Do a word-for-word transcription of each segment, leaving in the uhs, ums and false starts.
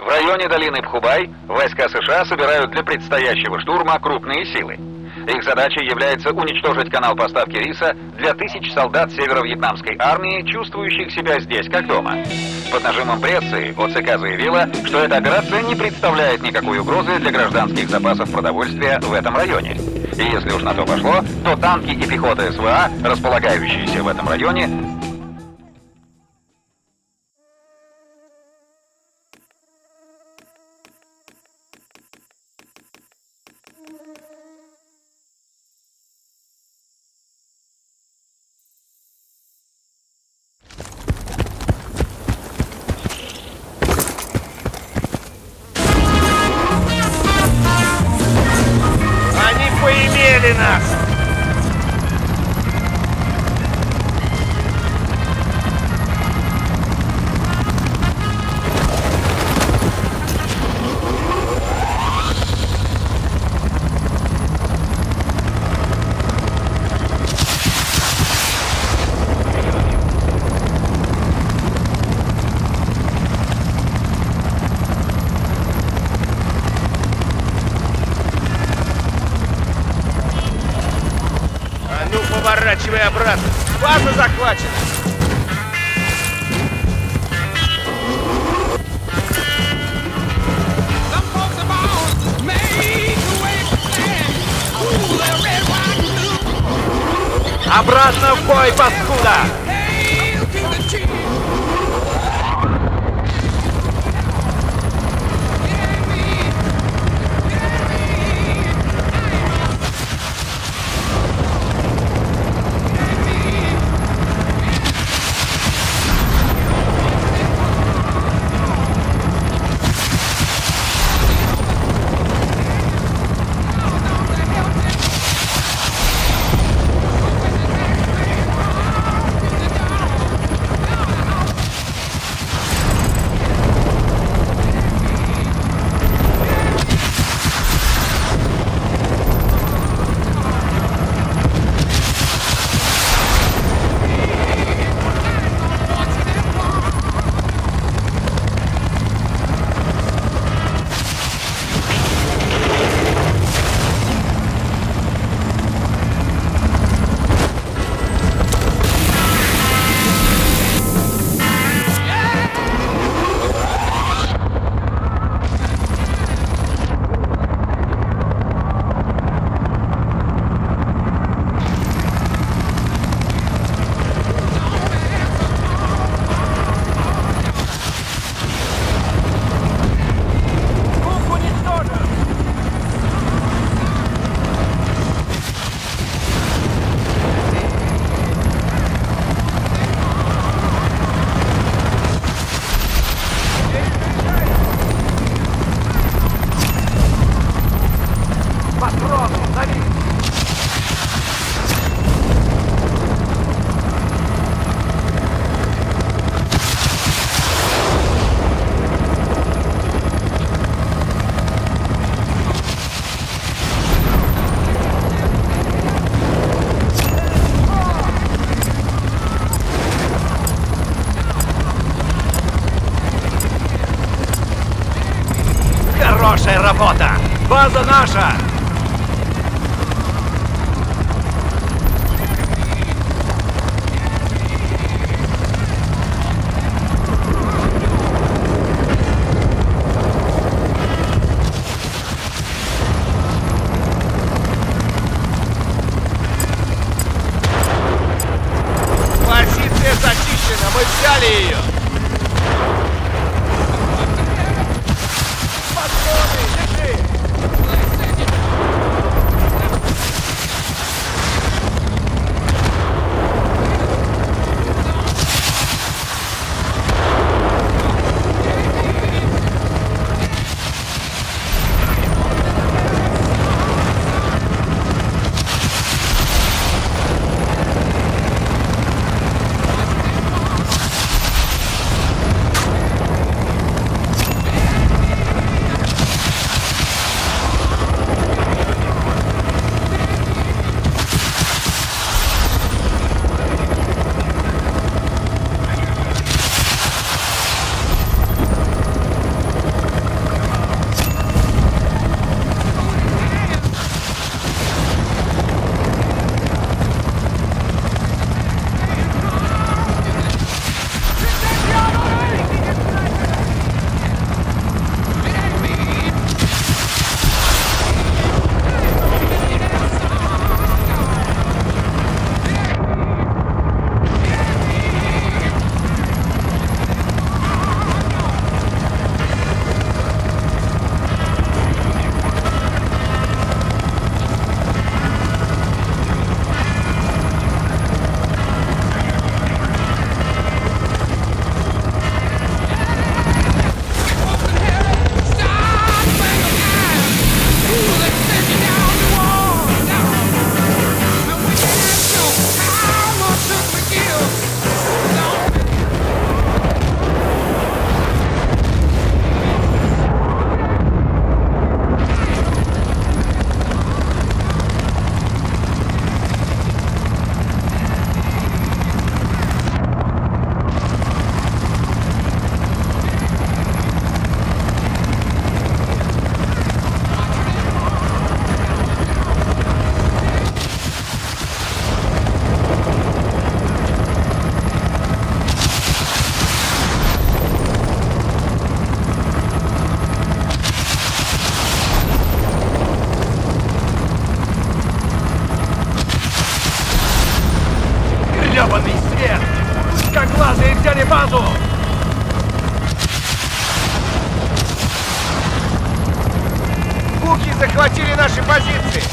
В районе долины Пхубай войска США собирают для предстоящего штурма крупные силы. Их задачей является уничтожить канал поставки риса для тысяч солдат северо-вьетнамской армии, чувствующих себя здесь как дома. Под нажимом прессы ОЦК заявила, что эта операция не представляет никакой угрозы для гражданских запасов продовольствия в этом районе. И если уж на то пошло, то танки и пехота СВА, располагающиеся в этом районе, поимели нас! Поворачивай обратно. База захвачена. Обратно в бой, паскуда! Хорошая работа! База наша! Позиция зачищена, мы взяли ее! захватили базу! Буки захватили наши позиции!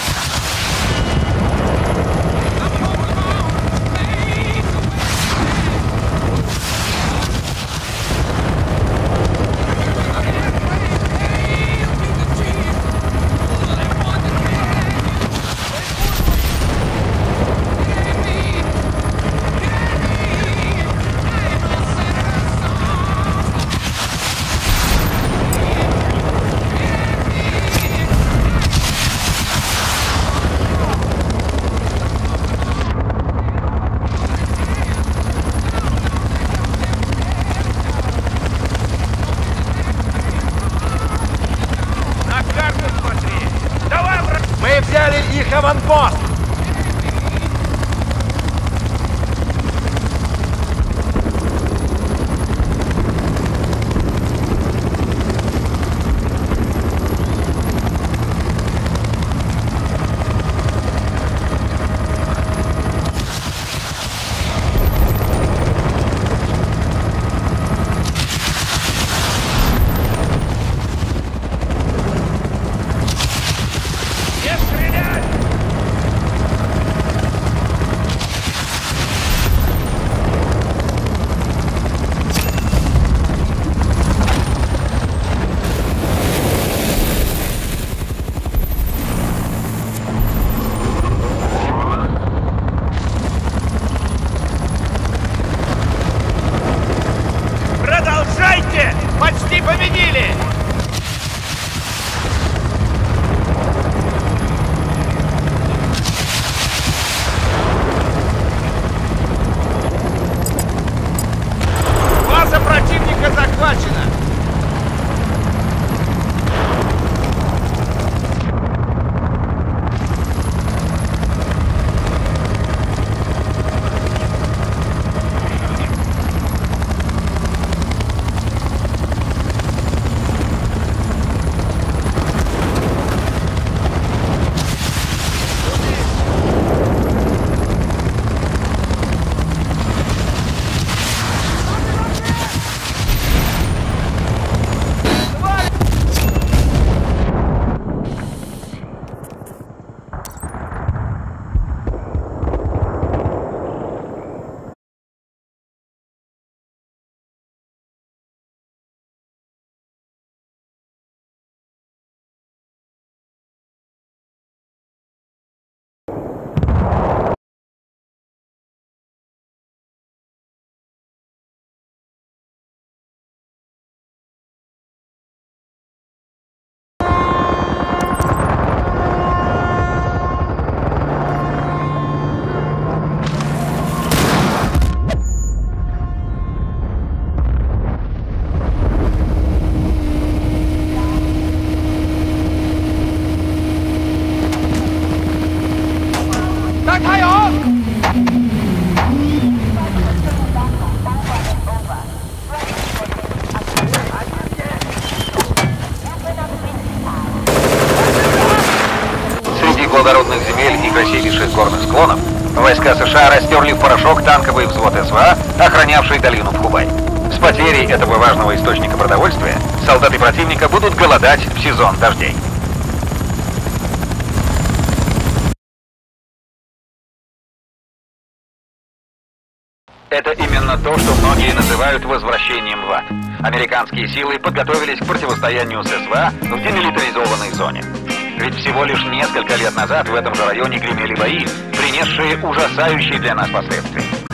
Их аванпост! Почти победили! База противника захвачена! плодородных земель и красивейших горных склонов, войска США растерли в порошок танковый взвод СВА, охранявший долину Пхубай. С потерей этого важного источника продовольствия солдаты противника будут голодать в сезон дождей. Это именно то, что многие называют возвращением в ад. Американские силы подготовились к противостоянию с СВА в демилитаризованной зоне. Ведь всего лишь несколько лет назад в этом же районе гремели бои, принесшие ужасающие для нас последствия.